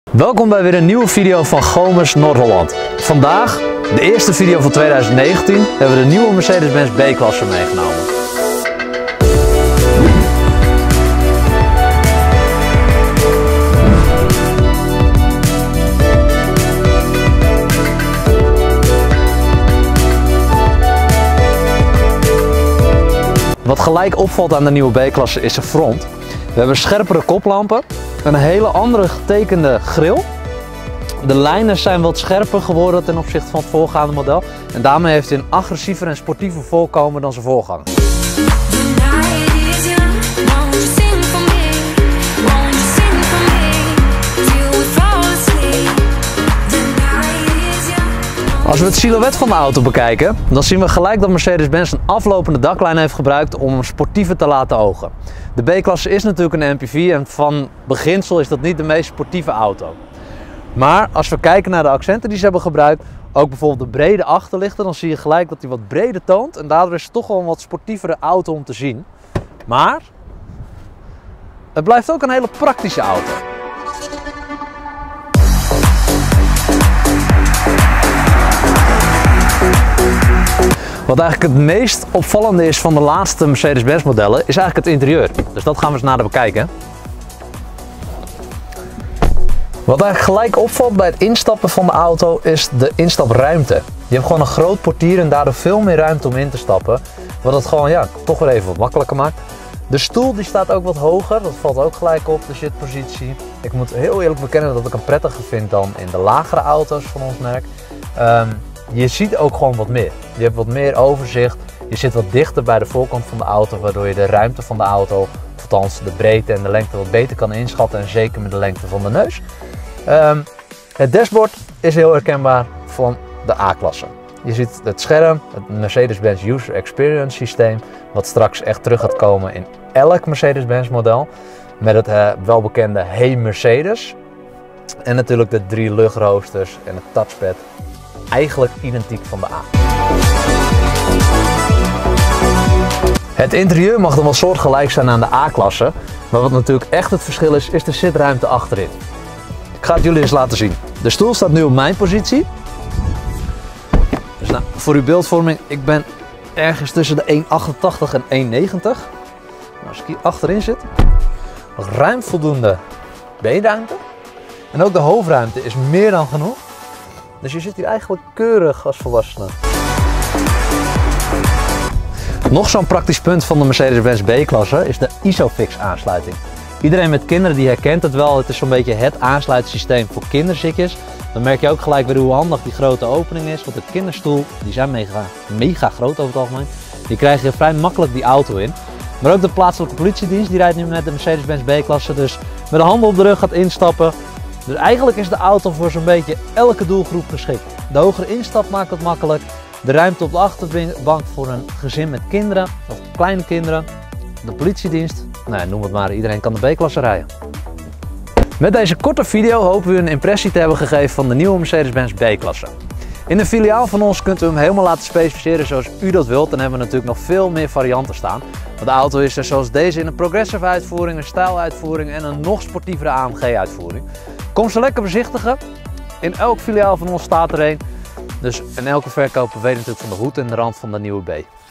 Welkom bij weer een nieuwe video van Gomers Noord-Holland. Vandaag, de eerste video van 2019, hebben we de nieuwe Mercedes-Benz B-klasse meegenomen. Wat gelijk opvalt aan de nieuwe B-klasse is de front. We hebben scherpere koplampen, een hele andere getekende gril. De lijnen zijn wat scherper geworden ten opzichte van het voorgaande model. En daarmee heeft hij een agressiever en sportiever voorkomen dan zijn voorganger. Als we het silhouet van de auto bekijken, dan zien we gelijk dat Mercedes-Benz een aflopende daklijn heeft gebruikt om hem sportiever te laten ogen. De B-klasse is natuurlijk een MPV en van beginsel is dat niet de meest sportieve auto. Maar als we kijken naar de accenten die ze hebben gebruikt, ook bijvoorbeeld de brede achterlichten, dan zie je gelijk dat hij wat breder toont en daardoor is het toch wel een wat sportievere auto om te zien. Maar het blijft ook een hele praktische auto. Wat eigenlijk het meest opvallende is van de laatste Mercedes-Benz modellen is eigenlijk het interieur. Dus dat gaan we eens nader bekijken. Wat eigenlijk gelijk opvalt bij het instappen van de auto is de instapruimte. Je hebt gewoon een groot portier en daardoor veel meer ruimte om in te stappen. Wat het gewoon toch weer even wat makkelijker maakt. De stoel die staat ook wat hoger, dat valt ook gelijk op, de zitpositie. Ik moet heel eerlijk bekennen dat ik hem prettiger vind dan in de lagere auto's van ons merk. Je ziet ook gewoon wat meer. Je hebt wat meer overzicht. Je zit wat dichter bij de voorkant van de auto, waardoor je de ruimte van de auto, althans de breedte en de lengte, wat beter kan inschatten. En zeker met de lengte van de neus. Het dashboard is heel herkenbaar van de A-klasse. Je ziet het scherm, het Mercedes-Benz User Experience systeem, wat straks echt terug gaat komen in elk Mercedes-Benz model. Met het welbekende Hey Mercedes. En natuurlijk de 3 luchtroosters en het touchpad. Eigenlijk identiek van de A. Het interieur mag dan wel soortgelijk zijn aan de A-klasse, maar wat natuurlijk echt het verschil is, is de zitruimte achterin. Ik ga het jullie eens laten zien. De stoel staat nu op mijn positie. Dus voor uw beeldvorming, ik ben ergens tussen de 1,88 en 1,90. Als ik hier achterin zit, nog ruim voldoende beenruimte. En ook de hoofdruimte is meer dan genoeg. Dus je zit hier eigenlijk keurig als volwassene. Nog zo'n praktisch punt van de Mercedes-Benz B-klasse is de ISOFIX aansluiting. Iedereen met kinderen die herkent het wel, het is zo'n beetje het aansluitsysteem voor kinderzitjes. Dan merk je ook gelijk weer hoe handig die grote opening is, want de kinderstoel, die zijn mega groot over het algemeen. Die krijg je vrij makkelijk die auto in. Maar ook de plaatselijke politiedienst, die rijdt nu met de Mercedes-Benz B-klasse, dus met de handen op de rug gaat instappen. Dus eigenlijk is de auto voor zo'n beetje elke doelgroep geschikt. De hogere instap maakt het makkelijk. De ruimte op de achterbank voor een gezin met kinderen of kleine kinderen. De politiedienst, noem het maar, iedereen kan de B-klasse rijden. Met deze korte video hopen we u een impressie te hebben gegeven van de nieuwe Mercedes-Benz B-klasse. In de filiaal van ons kunt u hem helemaal laten specificeren zoals u dat wilt. Dan hebben we natuurlijk nog veel meer varianten staan. Want de auto is er zoals deze in een progressive uitvoering, een stijluitvoering en een nog sportievere AMG uitvoering. Kom ze lekker bezichtigen. In elk filiaal van ons staat er een. Dus en elke verkoper weet natuurlijk van de hoed en de rand van de nieuwe B.